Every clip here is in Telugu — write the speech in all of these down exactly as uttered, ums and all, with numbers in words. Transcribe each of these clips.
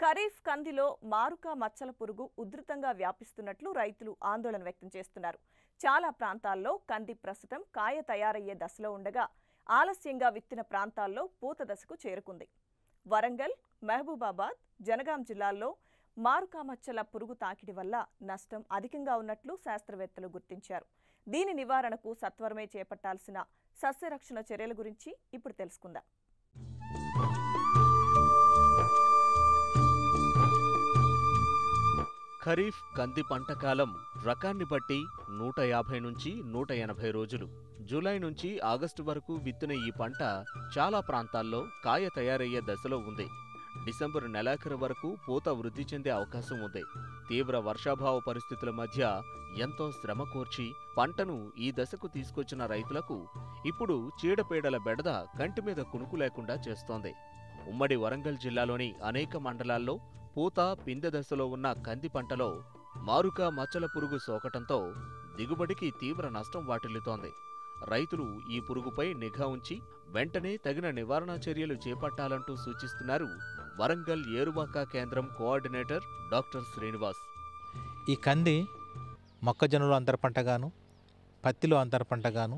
ఖరీఫ్ కందిలో మారుక మచ్చల పురుగు ఉధృతంగా వ్యాపిస్తున్నట్లు రైతులు ఆందోళన వ్యక్తం చేస్తున్నారు. చాలా ప్రాంతాల్లో కంది ప్రస్తుతం కాయ తయారయ్యే దశలో ఉండగా ఆలస్యంగా విత్తిన ప్రాంతాల్లో పూత దశకు చేరుకుంది. వరంగల్, మహబూబాబాద్, జనగాం జిల్లాల్లో మారుక మచ్చల పురుగు తాకిడి వల్ల నష్టం అధికంగా ఉన్నట్లు శాస్త్రవేత్తలు గుర్తించారు. దీని నివారణకు సత్వరమే చేపట్టాల్సిన సస్యరక్షణ చర్యల గురించి ఇప్పుడు తెలుసుకుందాం. ఖరీఫ్ కంది పంట కాలం రకాన్ని బట్టి నూట యాభై నుంచి నూట ఎనభై రోజులు. జూలై నుంచి ఆగస్టు వరకు విత్తిన ఈ పంట చాలా ప్రాంతాల్లో కాయ తయారయ్యే దశలో ఉంది. డిసెంబరు నెలాఖరు వరకు పూత వృద్ధి చెందే అవకాశం ఉంది. తీవ్ర వర్షాభావ పరిస్థితుల మధ్య ఎంతో శ్రమ కోర్చి పంటను ఈ దశకు తీసుకొచ్చిన రైతులకు ఇప్పుడు చీడపీడల బెడద కంటి మీద కునుకు లేకుండా చేస్తోంది. ఉమ్మడి వరంగల్ జిల్లాలోని అనేక మండలాల్లో పూత పిందె దశలో ఉన్న కంది పంటలో మారుక మచ్చల పురుగు సోకటంతో దిగుబడికి తీవ్ర నష్టం వాటిల్లుతోంది. రైతులు ఈ పురుగుపై నిఘా ఉంచి వెంటనే తగిన నివారణ చర్యలు చేపట్టాలంటూ సూచిస్తున్నారు వరంగల్ ఏరువాక కేంద్రం కోఆర్డినేటర్ డాక్టర్ శ్రీనివాస్. ఈ కంది మొక్కజొన్నలో అంతర పంటగాను, పత్తిలో అంతర పంటగాను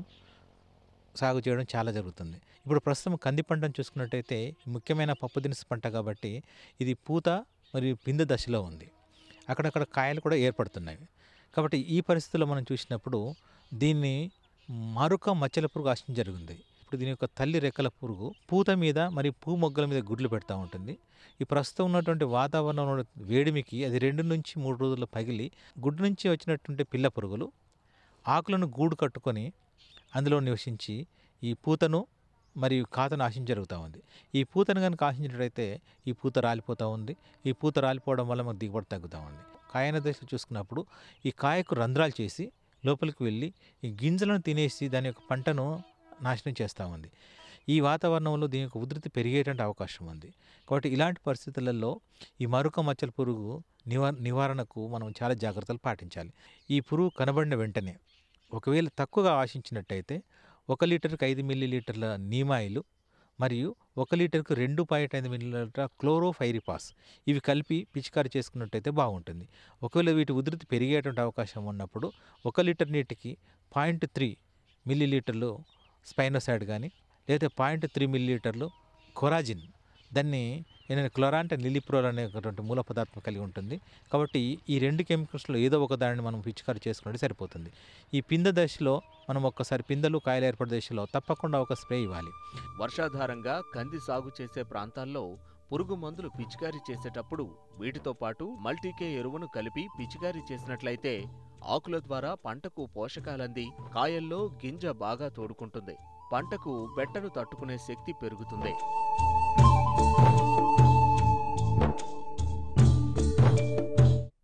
సాగు చేయడం చాలా జరుగుతుంది. ఇప్పుడు ప్రస్తుతం కంది పంటను చూసుకున్నట్టయితే ముఖ్యమైన పప్పు దినుసు పంట కాబట్టి ఇది పూత మరియు పిందె దశలో ఉంది. అక్కడక్కడ కాయలు కూడా ఏర్పడుతున్నాయి. కాబట్టి ఈ పరిస్థితుల్లో మనం చూసినప్పుడు దీన్ని మారుక మచ్చల పురుగు ఆశించడం జరిగింది. ఇప్పుడు దీని యొక్క తల్లి రెక్కల పురుగు పూత మీద మరియు పూ మొగ్గల మీద గుడ్లు పెడతా ఉంటుంది. ఈ ప్రస్తుతం ఉన్నటువంటి వాతావరణంలో వేడిమికి అది రెండు నుంచి మూడు రోజుల్లో పగిలి గుడ్డు నుంచి వచ్చినటువంటి పిల్ల పురుగులు ఆకులను గూడు కట్టుకొని అందులో నివసించి ఈ పూతను మరియు కాతను ఆశించి జరుగుతూ ఉంది. ఈ పూతను కనుక ఆశించినట్టయితే ఈ పూత రాలిపోతూ ఉంది. ఈ పూత రాలిపోవడం వల్ల మనకు దిగుబడి తగ్గుతూ ఉంది. కాయన దశలో చూసుకున్నప్పుడు ఈ కాయకు రంధ్రాలు చేసి లోపలికి వెళ్ళి ఈ గింజలను తినేసి దాని యొక్క పంటను నాశనం చేస్తూ ఉంది. ఈ వాతావరణంలో దీని యొక్క ఉధృతి పెరిగేటువంటి అవకాశం ఉంది. కాబట్టి ఇలాంటి పరిస్థితులలో ఈ మరుక మచ్చల పురుగు నివా నివారణకు మనం చాలా జాగ్రత్తలు పాటించాలి. ఈ పురుగు కనబడిన వెంటనే ఒకవేళ తక్కువగా ఆశించినట్టయితే ఒక లీటర్కి ఐదు మిల్లీ లీటర్ల నీమాయిలు మరియు ఒక లీటర్కు రెండు పాయింట్ ఐదు మిల్లీ లీటర్ల క్లోరోఫైరిపాస్ ఇవి కలిపి పిచికారి చేసుకున్నట్టయితే బాగుంటుంది. ఒకవేళ వీటి ఉధృతి పెరిగేటువంటి అవకాశం ఉన్నప్పుడు ఒక లీటర్ నీటికి పాయింట్ త్రీ మిల్లీ లీటర్లు స్పైనోసైడ్ కానీ లేదా పాయింట్ త్రీ మిల్లీ లీటర్లు కొరాజిన్, దాన్ని ఏంటంటే క్లోరాంట నిలిప్రోల్ అనేటువంటి మూల పదార్థం కలిగి ఉంటుంది. కాబట్టి ఈ రెండు కెమికల్స్లో ఏదో ఒక దానిని మనం పిచికారి చేసుకుంటే సరిపోతుంది. ఈ పిందె దశలో మనం ఒక్కసారి పిందెలు కాయలు ఏర్పడే దశలో తప్పకుండా ఒక స్ప్రే ఇవ్వాలి. వర్షాధారంగా కంది సాగు చేసే ప్రాంతాల్లో పురుగు మందులు పిచికారీ చేసేటప్పుడు వీటితో పాటు మల్టీకే ఎరువును కలిపి పిచికారీ చేసినట్లయితే ఆకుల ద్వారా పంటకు పోషకాలంది కాయల్లో గింజ బాగా తోడుకుంటుంది. పంటకు బెట్టను తట్టుకునే శక్తి పెరుగుతుంది.